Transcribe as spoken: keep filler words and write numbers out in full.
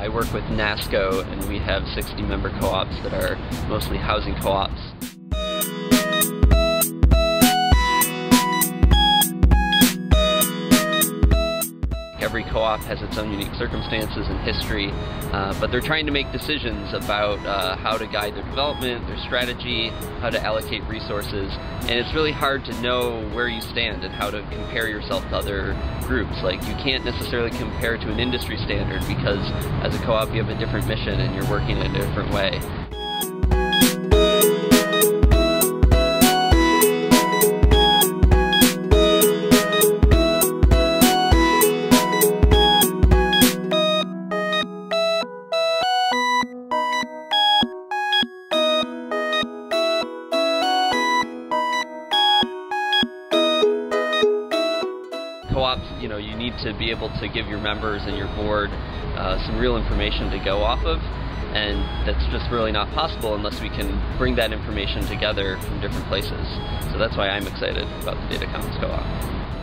I work with NASCO, and we have sixty member co-ops that are mostly housing co-ops. Every co-op has its own unique circumstances and history, uh, but they're trying to make decisions about uh, how to guide their development, their strategy, how to allocate resources, and it's really hard to know where you stand and how to compare yourself to other groups. Like, you can't necessarily compare to an industry standard because as a co-op you have a different mission and you're working in a different way. Co-ops, you know, you need to be able to give your members and your board uh, some real information to go off of, and that's just really not possible unless we can bring that information together from different places. So that's why I'm excited about the Data Commons Co-op.